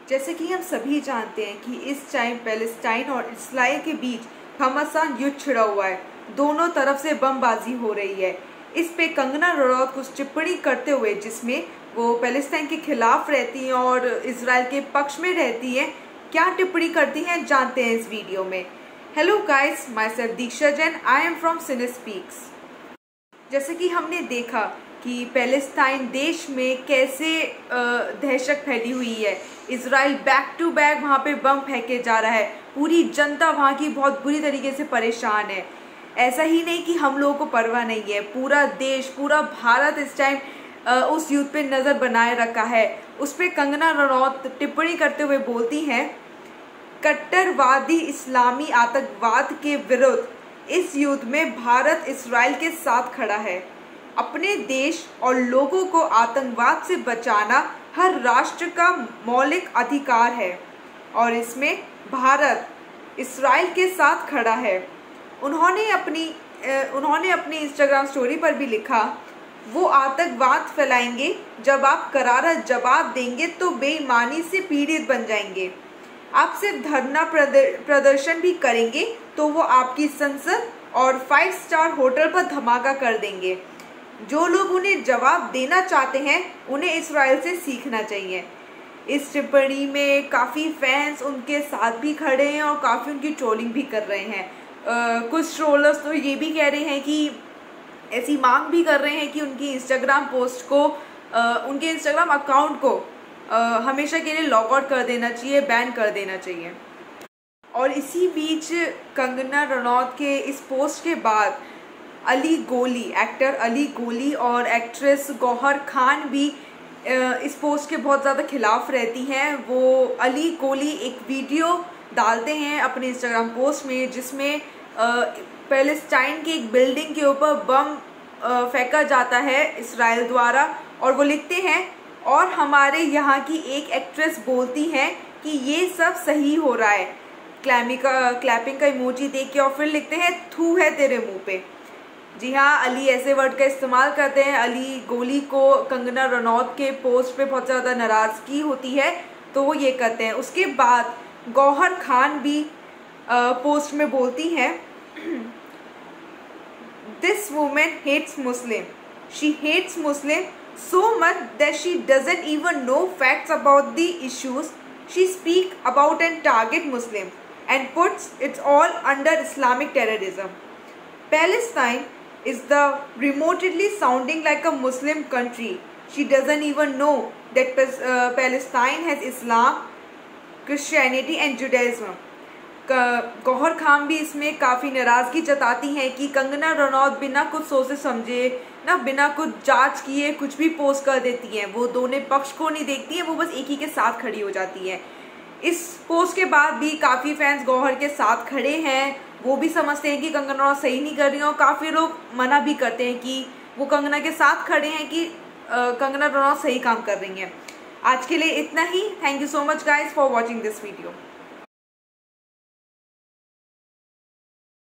जैसे कि हम सभी जानते हैं कि इस टाइम पैलेस्टाइन और इसराइल के बीच घमासान युद्ध छिड़ा हुआ है। दोनों तरफ से बमबाजी हो रही है। इस पे कंगना रनौत कुछ टिप्पणी करते हुए, जिसमें वो पैलेस्टाइन के खिलाफ रहती हैं और इसराइल के पक्ष में रहती हैं, क्या टिप्पणी करती हैं जानते हैं इस वीडियो में। Hello guys, myself Diksha Jain, I am from cinespeaks। जैसे कि हमने देखा कि पैलेस्टाइन देश में कैसे दहशत फैली हुई है। इसराइल बैक टू बैक वहाँ पे बम फेंके जा रहा है। पूरी जनता वहाँ की बहुत बुरी तरीके से परेशान है। ऐसा ही नहीं कि हम लोगों को परवाह नहीं है, पूरा देश, पूरा भारत इस टाइम उस युद्ध पे नज़र बनाए रखा है। उस पर कंगना रनौत टिप्पणी करते हुए बोलती हैं, कट्टरवादी इस्लामी आतंकवाद के विरुद्ध इस युद्ध में भारत इसराइल के साथ खड़ा है। अपने देश और लोगों को आतंकवाद से बचाना हर राष्ट्र का मौलिक अधिकार है और इसमें भारत इसराइल के साथ खड़ा है। उन्होंने अपनी इंस्टाग्राम स्टोरी पर भी लिखा, वो आतंकवाद फैलाएंगे, जब आप करारा जवाब देंगे तो बेईमानी से पीड़ित बन जाएंगे। आप सिर्फ धरना प्रदर्शन भी करेंगे तो वो आपकी संसद और 5 स्टार होटल पर धमाका कर देंगे। जो लोग उन्हें जवाब देना चाहते हैं उन्हें इसराइल से सीखना चाहिए। इस टिप्पणी में काफ़ी फैंस उनके साथ भी खड़े हैं और काफ़ी उनकी ट्रोलिंग भी कर रहे हैं। कुछ ट्रोलर्स तो ये भी कह रहे हैं कि ऐसी मांग भी कर रहे हैं कि उनकी इंस्टाग्राम पोस्ट को, उनके इंस्टाग्राम अकाउंट को हमेशा के लिए लॉग आउट कर देना चाहिए, बैन कर देना चाहिए। और इसी बीच कंगना रनौत के इस पोस्ट के बाद एक्टर अली गोली और एक्ट्रेस गौहर खान भी इस पोस्ट के बहुत ज़्यादा खिलाफ रहती हैं। वो अली गोली एक वीडियो डालते हैं अपने इंस्टाग्राम पोस्ट में, जिसमें पैलेस्टाइन की एक बिल्डिंग के ऊपर बम फेंका जाता है इसराइल द्वारा, और वो लिखते हैं, और हमारे यहाँ की एक एक्ट्रेस बोलती हैं कि ये सब सही हो रहा है, क्लैपिंग का इमोजी देख के, और फिर लिखते हैं थू है तेरे मुंह पे। जी हाँ, अली ऐसे वर्ड का इस्तेमाल करते हैं। अली गोली को कंगना रनौत के पोस्ट पे बहुत ज़्यादा नाराज़गी होती है तो वो ये करते हैं। उसके बाद गौहर खान भी पोस्ट में बोलती हैं, this women hates Muslim, she hates Muslim so much that she doesn't even know facts about the issues she speak about and target Muslims and puts it all under Islamic terrorism. Palestine is the remotely sounding like a Muslim country. She doesn't even know that Palestine has Islam, Christianity and Judaism. Gauhar Khan भी इसमें काफ़ी नाराज़गी जताती हैं कि कंगना रनौत बिना कुछ सोचे समझे, ना बिना कुछ जांच किए कुछ भी पोस्ट कर देती हैं। वो दोनों पक्ष को नहीं देखती हैं, वो बस एक ही के साथ खड़ी हो जाती हैं। इस पोस्ट के बाद भी काफ़ी फैंस गौहर के साथ खड़े हैं। वो भी समझते हैं कि कंगना रनौत सही नहीं कर रही हैं, और काफ़ी लोग मना भी करते हैं कि वो कंगना के साथ खड़े हैं कि कंगना रनौत सही काम कर रही हैं। आज के लिए इतना ही। Thank you so much guys for watching this video.